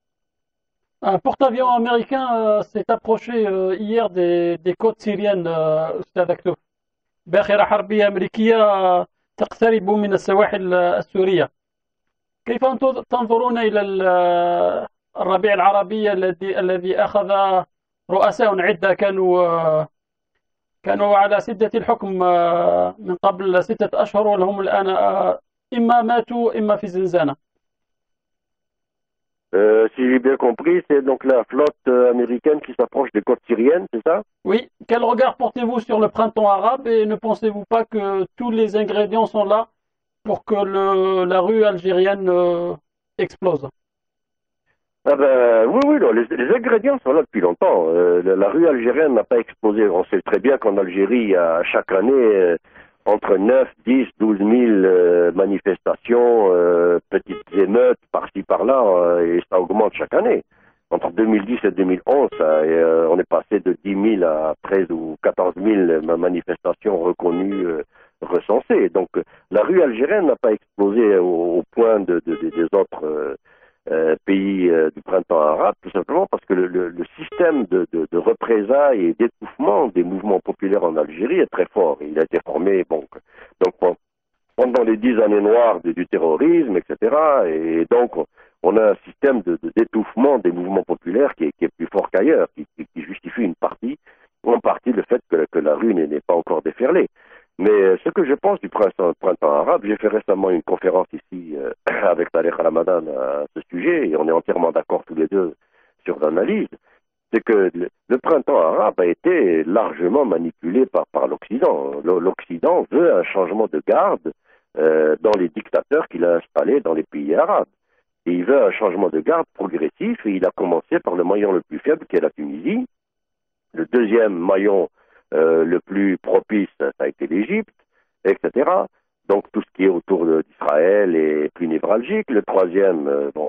A: Un porte-avions américain s'est approché hier des côtes syriennes أستاذ أكتوف. باخرة حربية أمريكية تقترب من السواحل السورية. كيف أنتم تنظرون إلى الربيع العربي الذي أخذ رؤساء عدة كانوا على سدة الحكم من قبل 6 أشهر وهم الآن إما ماتوا إما في زنزانة.
B: Si j'ai bien compris, c'est donc la flotte américaine qui s'approche des côtes syriennes, c'est ça?
A: Oui. Quel regard portez-vous sur le printemps arabe et ne pensez-vous pas que tous les ingrédients sont là pour que la rue algérienne explose?
B: Ah ben, oui, non, les ingrédients sont là depuis longtemps. La rue algérienne n'a pas explosé. On sait très bien qu'en Algérie, il y a chaque année entre 9, 10, 12 000 manifestations, petites émeutes par-ci par-là, et ça augmente chaque année. Entre 2010 et 2011, on est passé de 10 000 à 13 ou 14 000 manifestations reconnues, recensées. Donc la rue algérienne n'a pas explosé au point des autres pays du printemps arabe, tout simplement parce que le système de représailles et d'étouffement des mouvements populaires en Algérie est très fort. Il a été formé donc pendant les 10 années noires du terrorisme, etc. Et donc on a un système d'étouffement des mouvements populaires qui est plus fort qu'ailleurs, qui justifie en partie le fait que la rue n'est pas encore déferlée. Mais ce que je pense du printemps arabe, j'ai fait récemment une conférence ici avec Tariq Ramadan à ce sujet, et on est entièrement d'accord tous les deux sur l'analyse, c'est que le printemps arabe a été largement manipulé par l'Occident. L'Occident veut un changement de garde dans les dictateurs qu'il a installés dans les pays arabes. Et il veut un changement de garde progressif, et il a commencé par le maillon le plus faible, qui est la Tunisie. Le deuxième maillon le plus propice, ça a été l'Égypte, etc. Donc tout ce qui est autour d'Israël est plus névralgique. Le troisième,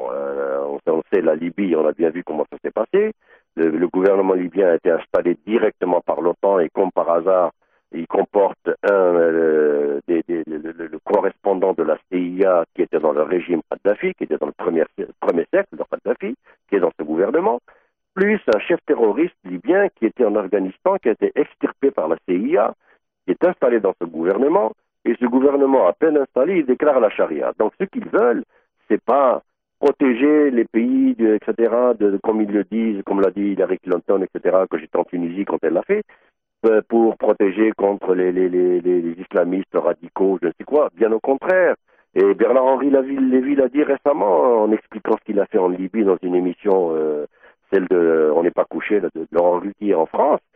B: on sait la Libye, on a bien vu comment ça s'est passé. Le gouvernement libyen a été installé directement par l'OTAN, et comme par hasard, il comporte le correspondant de la CIA qui était dans le régime Kadhafi, qui était dans le premier siècle de Kadhafi, qui est dans ce gouvernement, plus un chef terroriste libyen qui était en Afghanistan, qui a été extirpé par la CIA, qui est installé dans ce gouvernement, et ce gouvernement, à peine installé, il déclare la charia. Donc ce qu'ils veulent, c'est pas protéger les pays, etc., comme ils le disent, comme l'a dit Hillary Clinton, etc., que j'étais en Tunisie quand elle l'a fait, pour protéger contre les islamistes radicaux, je ne sais quoi, bien au contraire. Et Bernard-Henri Lévy l'a dit récemment, en expliquant ce qu'il a fait en Libye dans une émission, celle de On n'est pas couché, de Laurent Ruquier en France.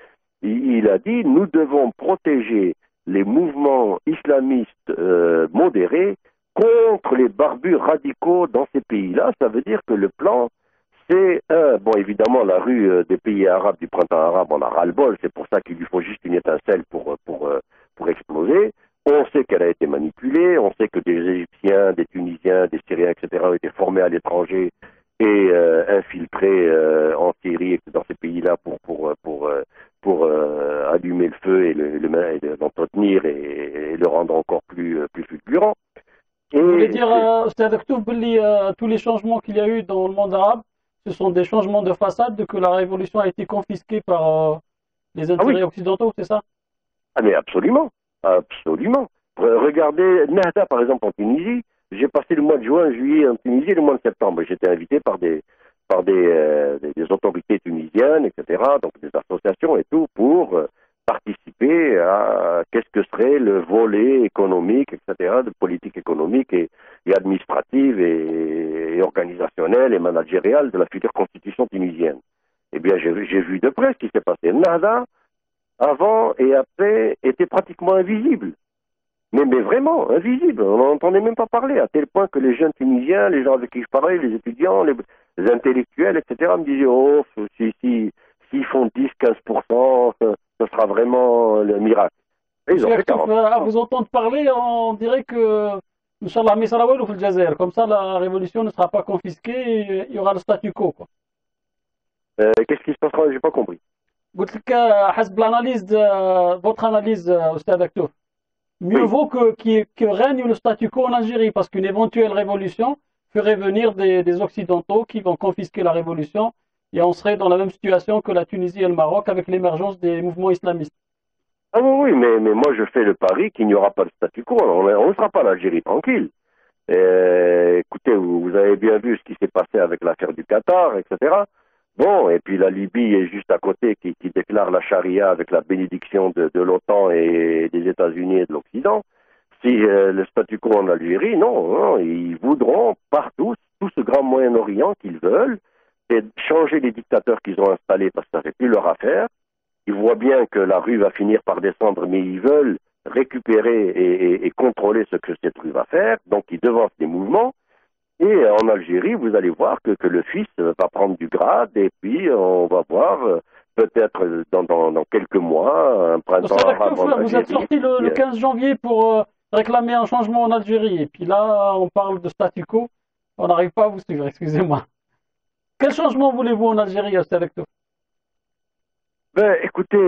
B: il a dit nous devons protéger les mouvements islamistes modérés contre les barbus radicaux dans ces pays-là. Ça veut dire que le plan, c'est, bon, évidemment, la rue des pays arabes, du printemps arabe, on a ras-le-bol, c'est pour ça qu'il lui faut juste une étincelle pour exploser. On sait qu'elle a été manipulée, on sait que des Égyptiens, des Tunisiens, des Syriens, etc. ont été formés à l'étranger et infiltrés en Syrie et dans ces pays-là pour allumer le feu et l'entretenir et le rendre encore plus fulgurant.
A: Vous voulez dire, tous les changements qu'il y a eu dans le monde arabe, ce sont des changements de façade, que la révolution a été confisquée par les intérêts occidentaux, c'est ça?
B: Ah mais absolument, absolument. Regardez Nahda par exemple en Tunisie, j'ai passé le mois de juin, juillet en Tunisie et le mois de septembre. J'étais invité par des autorités tunisiennes, etc., donc des associations et tout, pour participer à qu'est-ce que serait le volet économique, etc., de politique économique et administrative et organisationnelle et managériale de la future constitution tunisienne. Eh bien, j'ai vu de près ce qui s'est passé. Nahda, avant et après, était pratiquement invisible. Mais vraiment, invisible. On n'en entendait même pas parler, à tel point que les jeunes Tunisiens, les gens avec qui je parlais, les étudiants, les intellectuels, etc., me disaient, oh, s'ils font 10-15%, ce sera vraiment le miracle. Et ils ont fait 40%.
A: À vous entendre parler, on dirait que, Inch'Allah, Misraoui ou Jazer, comme ça la révolution ne sera pas confisquée, et il y aura le statu quo, quoi.
B: Qu'est-ce qui se passera? J'ai pas compris.
A: Votre analyse, Ustad Aktouf, mieux vaut que règne le statu quo en Algérie, parce qu'une éventuelle révolution ferait venir des Occidentaux qui vont confisquer la révolution, et on serait dans la même situation que la Tunisie et le Maroc avec l'émergence des mouvements islamistes.
B: Ah oui, mais moi je fais le pari qu'il n'y aura pas de statu quo, on ne sera pas l'Algérie tranquille. Écoutez, vous avez bien vu ce qui s'est passé avec l'affaire du Qatar, etc. Bon, et puis la Libye est juste à côté qui déclare la charia avec la bénédiction de l'OTAN et des États-Unis et de l'Occident. Si le statu quo en Algérie, non, ils voudront partout, tout ce grand Moyen-Orient qu'ils veulent, et changer les dictateurs qu'ils ont installés parce que ça fait plus leur affaire. Ils voient bien que la rue va finir par descendre, mais ils veulent récupérer et contrôler ce que cette rue va faire, donc ils devancent les mouvements. Et en Algérie, vous allez voir que le fils va prendre du grade, et puis on va voir peut-être dans quelques mois, un printemps arabe en Algérie.
A: Vous êtes sorti le 15 janvier pour réclamer un changement en Algérie, et puis là, on parle de statu quo, on n'arrive pas à vous suivre, excusez-moi. Quel changement voulez-vous en Algérie, Ustad Aktouf?
B: Écoutez,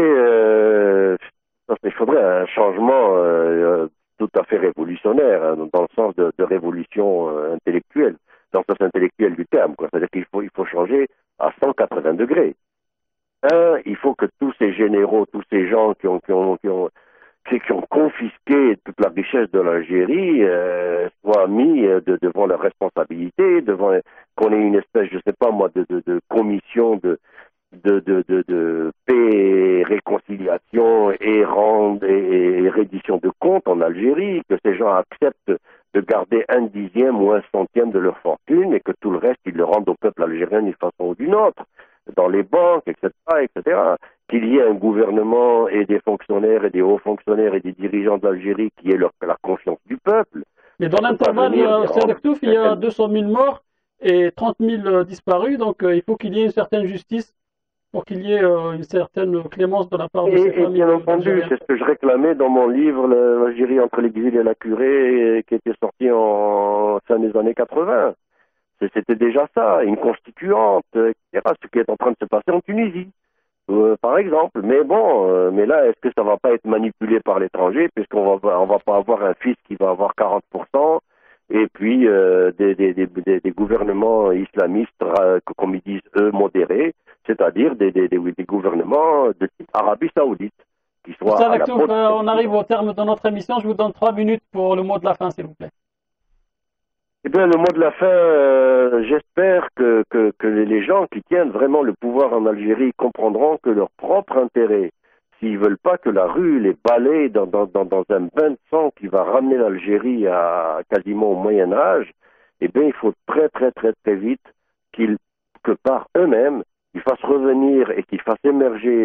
B: il faudrait un changement tout à fait révolutionnaire, hein, dans le sens de révolution intellectuelle, dans le sens intellectuel du terme, quoi. C'est-à-dire qu'il faut changer à 180 degrés. Il faut que tous ces généraux, tous ces gens qui ont confisqué toute la richesse de l'Algérie soient mis devant leurs responsabilités, qu'on ait une espèce, je sais pas moi, de commission de paix et réconciliation et reddition de comptes en Algérie, que ces gens acceptent de garder 1/10 ou 1/100 de leur fortune et que tout le reste, ils le rendent au peuple algérien d'une façon ou d'une autre, dans les banques, etc., etc. Qu'il y ait un gouvernement et des fonctionnaires et des hauts fonctionnaires et des dirigeants d'Algérie qui aient la confiance du peuple.
A: Mais dans l'intervalle, Ustad Aktouf, il y a 200 000 morts et 30 000 disparus, donc il faut qu'il y ait une certaine justice pour qu'il y ait une certaine clémence de la part de ces familles.
B: Et bien entendu, c'est ce que je réclamais dans mon livre, l'Algérie entre l'exil et la curée, qui était sorti en fin des années 80. C'était déjà ça, une constituante, etc., ce qui est en train de se passer en Tunisie, par exemple. Mais bon, mais là, est-ce que ça va pas être manipulé par l'étranger, puisqu'on va pas avoir un fils qui va avoir 40%, et puis des gouvernements islamistes, comme ils disent eux, modérés, c'est-à-dire des gouvernements de type Arabie Saoudite, qui soient à la pointe.
A: On arrive au terme de notre émission. Je vous donne 3 minutes pour le mot de la fin, s'il vous plaît.
B: Eh bien, le mot de la fin, j'espère que les gens qui tiennent vraiment le pouvoir en Algérie comprendront que leur propre intérêt, s'ils veulent pas que la rue les balaye dans un bain de sang qui va ramener l'Algérie à quasiment au Moyen-Âge, eh bien, il faut très, très, très, très vite que par eux-mêmes, ils fassent revenir et qu'ils fassent émerger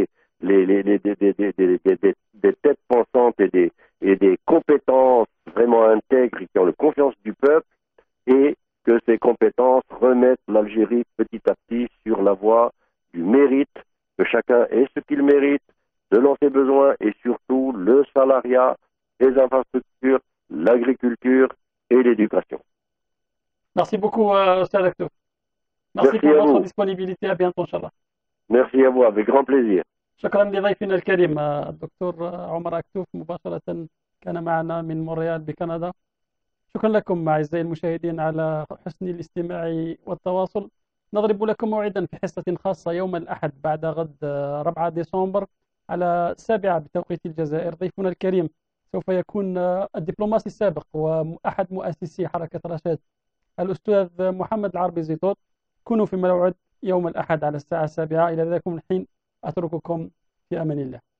B: des têtes pensantes et des compétences vraiment intègres qui ont la confiance du peuple, et que ces compétences remettent l'Algérie petit à petit sur la voie du mérite, que chacun ait ce qu'il mérite selon ses besoins, et surtout le salariat, les infrastructures, l'agriculture et l'éducation.
A: Merci beaucoup, Ustad Aktouf. Merci pour votre disponibilité. À bientôt, Inch'Allah.
B: Merci à vous, avec grand plaisir.
A: شكرا لضيفنا الكريم الدكتور عمر أكتوف مباشرة كان معنا من مونريال بكندا. شكرا لكم أعزائي المشاهدين على حسن الاستماع والتواصل. نضرب لكم موعدا في حصة خاصة يوم الأحد بعد غد 4 ديسمبر على 7 بتوقيت الجزائر. ضيفنا الكريم سوف يكون الدبلوماسي السابق وأحد مؤسسي حركة رشاد الأستاذ محمد العربي زيتوت. كونوا في موعد يوم الأحد على الساعة 7. إلى ذلك الحين أترككم في أمان الله.